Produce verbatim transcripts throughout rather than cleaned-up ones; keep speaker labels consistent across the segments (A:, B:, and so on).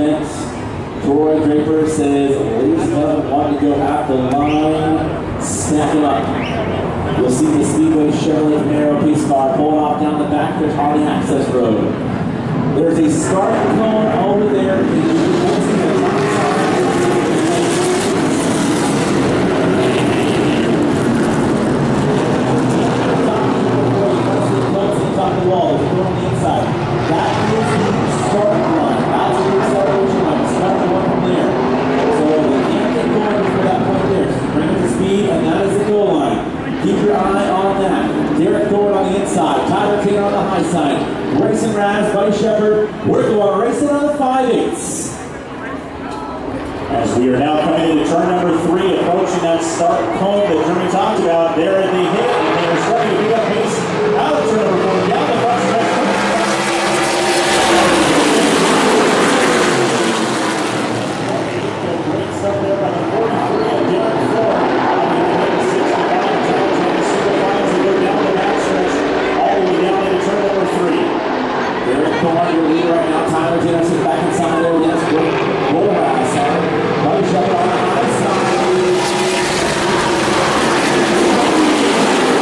A: event. Troy Draper says, ladies and gentlemen, want to go at the line, snap it up. You'll see the Speedway Chevrolet Camaro Peace car pulling off down the back of Harley Access Road. There's a start cone over there. The wall, there's a door on the inside. That is the start line. That's the acceleration line. Start going from there. So they can't get going before that point there. So bring it to speed, and that is the goal line. Keep your eye on that. Derek Thorne on the inside. Tyler King on the high side. Grayson Raz, Buddy Shepard. We're going racing on the five eighths.
B: As we are now coming into turn number three, approaching that start cone that Jeremy talked about. There at the hit, and they are starting to pick up pace out of turn number four, down the front stretch. Great stuff there by the forty-three of Derek Thorne. sixty-five, challenging the single lines and go down the back stretch, all the way down into turn number three.
A: Derek Thorne, your lead right now. Tyler Jensen back inside there. Yes, good. Roll around, sorry. Buddy Shepard on the high side.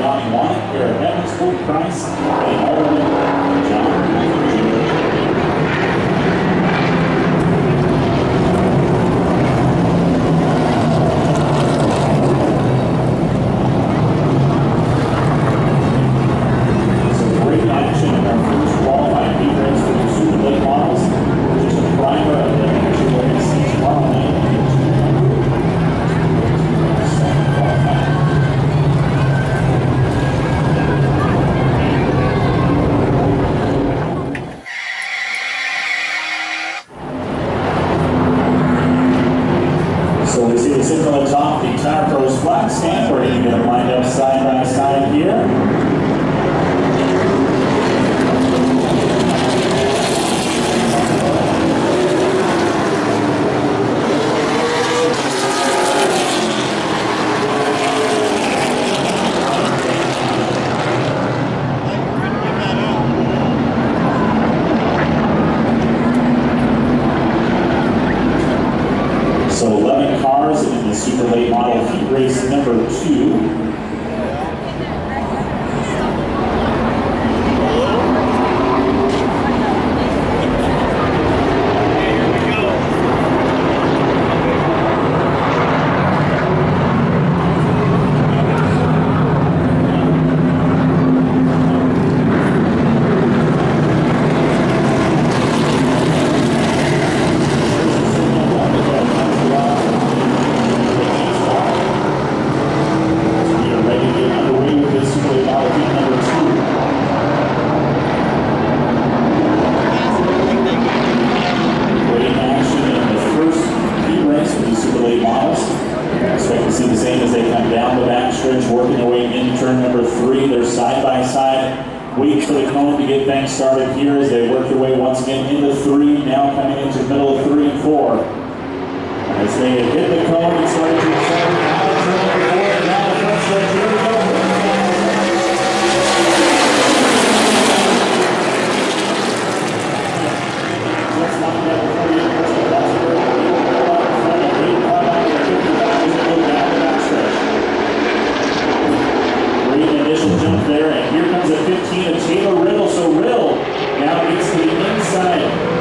B: Donnie Wannick, Garrett Evans, Colt Price, Wayne Alderman, and John Junior started here as they work their way once again into three, now coming into the middle of three and four. As they hit the cone and start to accelerate out of turn number four and down the front stretch. Here we go. Just lined up before you push the bus over. Eight caught out to fifty-five as they go down the back stretch. Great initial jump there, and here comes a fifteen of Taylor Riddle. So Riddle now gets to the inside.